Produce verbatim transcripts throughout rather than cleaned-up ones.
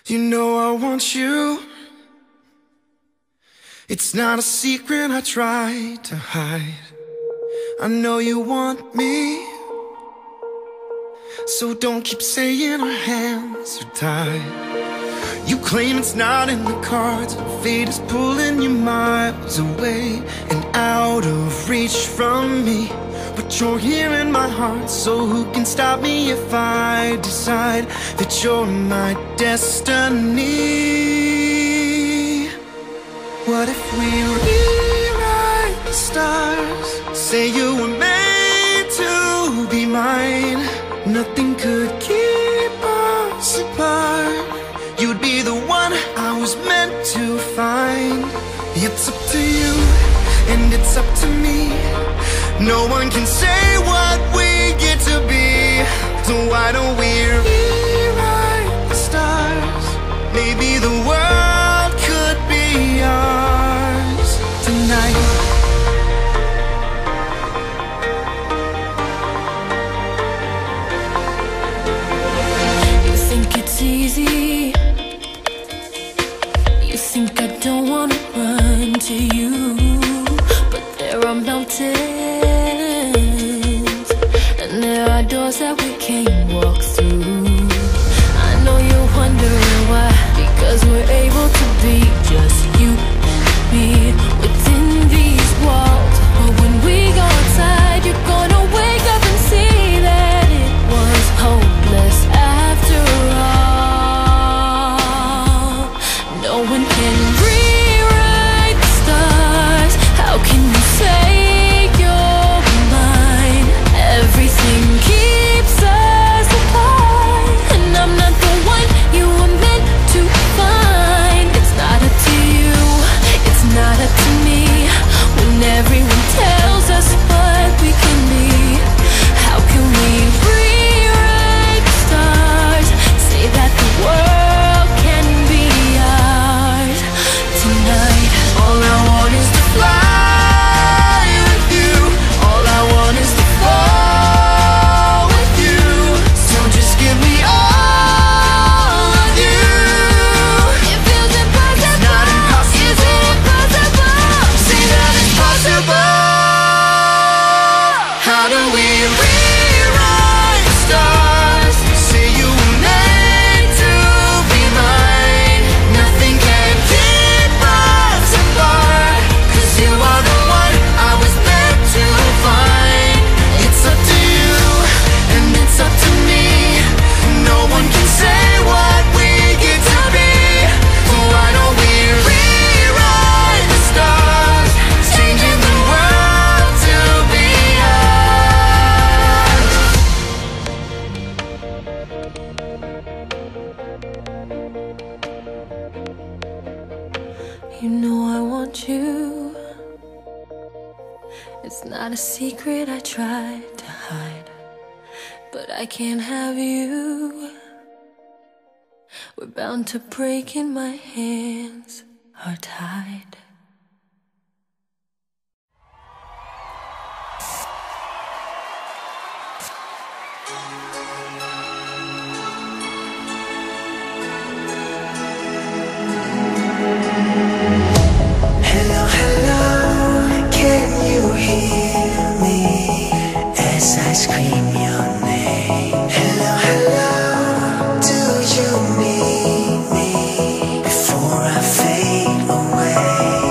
You know I want you. It's not a secret I try to hide. I know you want me, so don't keep saying our hands are tied. You claim it's not in the cards, fate is pulling you miles away and out of reach from me. But you're here in my heart, so who can stop me if I decide that you're my destiny? What if we rewrite the stars? Say you were made to be mine. Nothing could keep us apart. You'd be the one I was meant to find. It's up to you, and it's up to me. No one can say what we get to be. So why don't we rewrite the stars? Maybe the world could be ours tonight. You think it's easy. You think I don't wanna run to you, but there are mountains, and there are doors that we can't walk through. I know you're wondering why, because we're able to be just you and me within these walls. But when we go outside, you're gonna wake up and see that it was hopeless after all. No one can rewrite the stars. How can you say you're mine? Everything keeps us apart, and I'm not the one you were meant to find. It's not up to you, it's not up to me, when everyone tells us what we can be. How can we rewrite the stars? Say that the world can be ours tonight. All I want is to fly with you. All I want is to fall with you. So just give me all of you. It feels impossible. It's not impossible. Is it impossible? Say that it's possible. How do we rewrite the stars? Say you were meant to be mine. Nothing can keep us apart, 'cause you are the one I was meant to find. It's up to you, and it's up to me. No one can say what we get to be. So why don't we rewrite the stars, changing the world to be ours? You know I want you. It's not a secret I tried to hide, but I can't have you. We're bound to break and my hands are tied. Hello, hello, can you hear me as I scream your name? Hello, hello, do you need me before I fade away?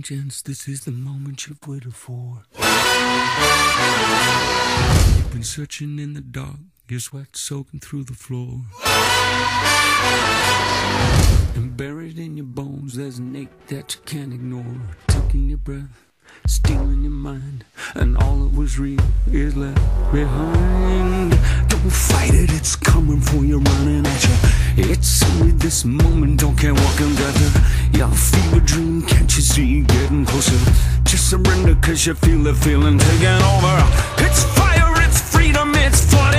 vengeance, this is the moment you've waited for. You've been searching in the dark, your sweat soaking through the floor. And buried in your bones, there's an ache that you can't ignore. Taking your breath, stealing your mind, and all that was real is left behind. Don't fight it, it's coming for you, running at you. It's only this moment, don't care what can gather. Your fever dream, can't you see, getting closer. Just surrender, cause you feel the feeling taking over. It's fire, it's freedom, it's fire.